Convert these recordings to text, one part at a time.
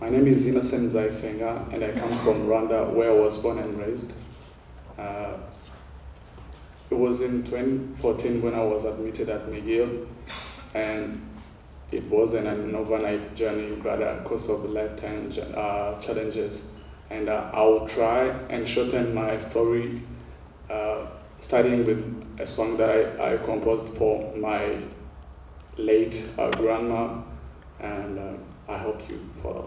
My name is Nzayisenga, and I come from Rwanda, where I was born and raised. It was in 2014 when I was admitted at McGill, and it wasn't an overnight journey, but a course of lifetime challenges. And I will try and shorten my story, starting with a song that I composed for my late grandma, and I hope you follow.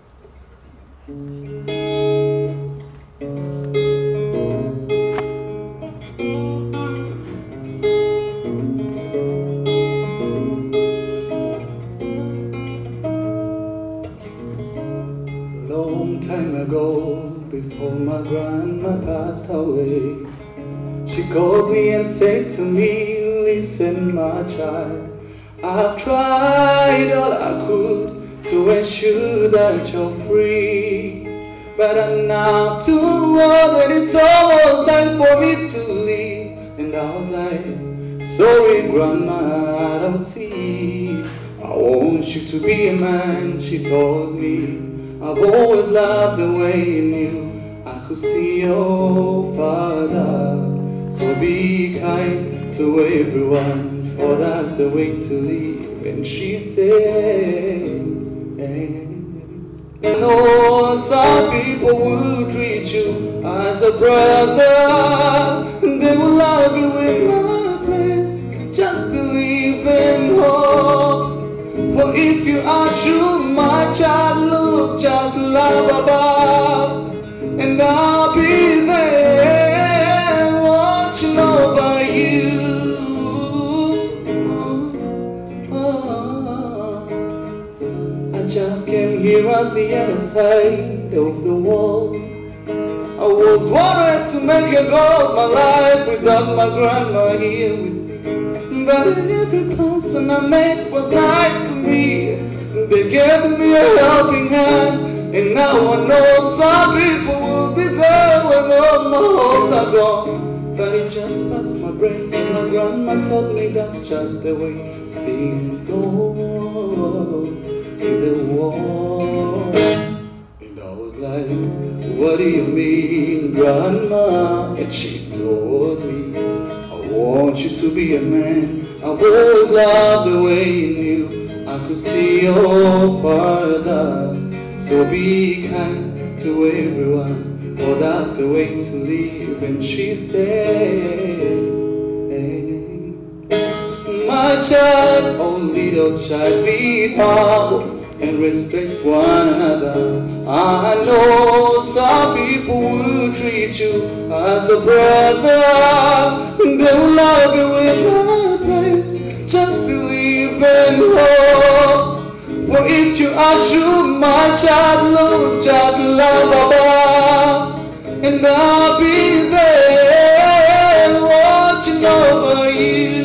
Long time ago, before my grandma passed away, she called me and said to me, "Listen, my child, I've tried all I could to ensure that you're free, but I'm now too old and it's almost time for me to leave." And I was like, "Sorry, grandma, I don't see. I want you to be a man," she told me. "I've always loved the way you knew I could see your father. So be kind to everyone, for that's the way to live." And she said, "I know some people will treat you as a brother, and they will love you in my place. Just believe and hope. For if you are true, my child, look just love above, and I'll be there watching over you." I just came here at the other side of the wall. I was worried to make a go of my life without my grandma here with me. But every person I met was nice to me. They gave me a helping hand, and now I know some people will be there when all my hopes are gone. But it just passed my brain, and my grandma told me that's just the way things go in the war. And I was like, "What do you mean, grandma?" And she told me, "I want you to be a man. I've always loved the way you knew I could see your father. So be kind to everyone, for that's the way to live." And she said, "My child, oh little child, be humble and respect one another. I know some people will treat you as a brother, they will love you in my place. Just believe and hope. For if you are true, my child, look just love above, and I'll be there watching over you."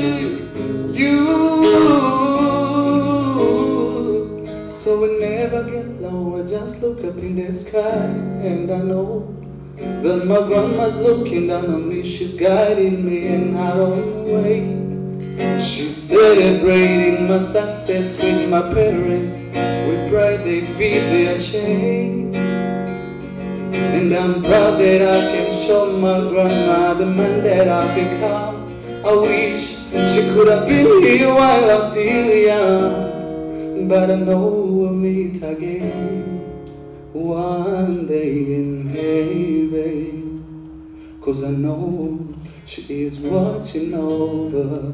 So we never get low, I just look up in the sky, and I know that my grandma's looking down on me. She's guiding me in her own way. She's celebrating my success with my parents. With pride they beat their chain, and I'm proud that I can show my grandma the man that I've become. I wish she could have been here while I'm still young, but I know we'll meet again one day in heaven, 'cause I know she is watching over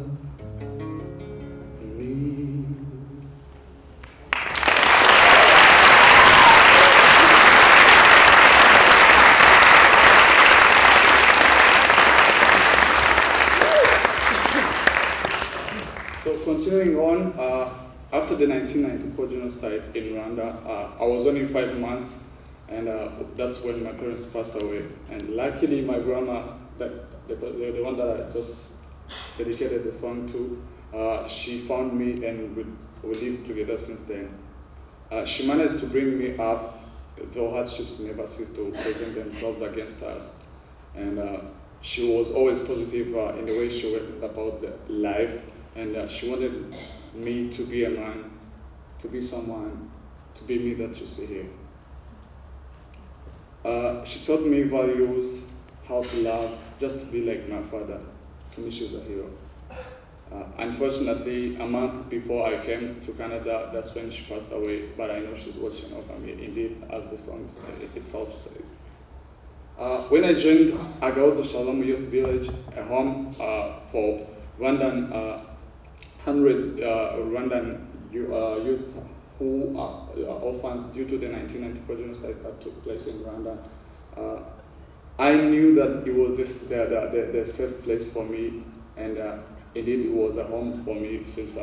me. So continuing on, after the 1994 genocide in Rwanda, I was only 5 months, and that's when my parents passed away. And luckily, my grandma, the one that I just dedicated the song to, she found me, and we lived together since then. She managed to bring me up, though hardships never ceased to present themselves against us. And she was always positive in the way she went about life, and she wanted me to be a man, to be someone, to be me that you see here. She taught me values, how to love, just to be like my father. To me, she's a hero. Unfortunately, a month before I came to Canada, that's when she passed away, but I know she's watching over me, indeed, as the song itself says. When I joined Agaozo Shalom Youth Village, a home for Rwandan, 100 Rwandan youth who are orphans due to the 1994 genocide that took place in Rwanda, I knew that it was the safe place for me, and indeed it was a home for me since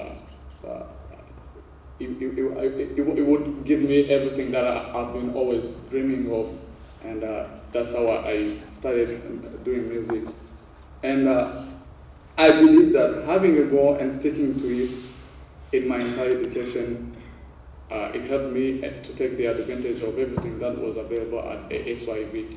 it would give me everything that I've been always dreaming of, and that's how I started doing music. And I believe that having a goal and sticking to it in my entire education, it helped me to take the advantage of everything that was available at SYV.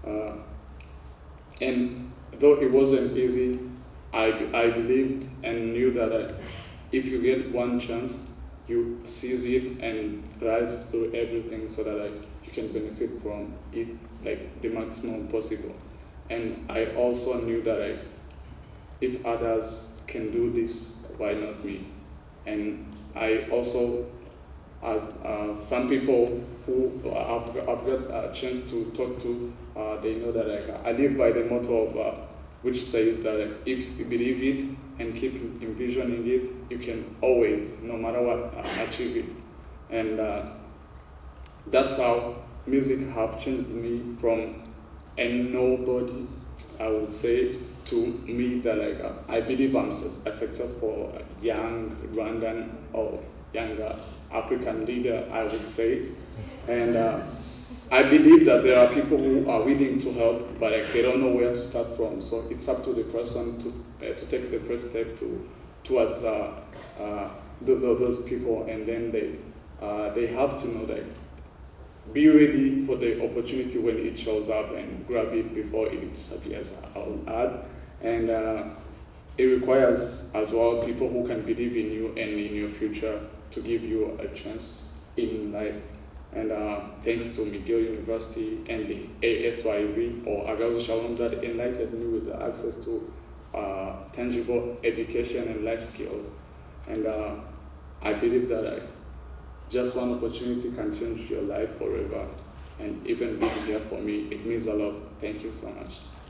And though it wasn't easy, I believed and knew that if you get one chance, you seize it and thrive through everything so that you can benefit from it like the maximum possible. And I also knew that if others can do this, why not me? And I also, as some people who I've got a chance to talk to, they know that I live by the motto of which says that if you believe it and keep envisioning it, you can always, no matter what, achieve it. And that's how music have changed me from a nobody, I would say, to me that I believe I'm a successful young Rwandan or younger African leader, I would say. And I believe that there are people who are willing to help, but they don't know where to start from. So it's up to the person to take the first step towards those people, and then they have to know that be ready for the opportunity when it shows up and grab it before it disappears, I'll add. And it requires as well people who can believe in you and in your future to give you a chance in life. And thanks to McGill University and the ASYV or Agaozo Shalom that enlightened me with the access to tangible education and life skills. And I believe that just one opportunity can change your life forever. And even being here for me, it means a lot. Thank you so much.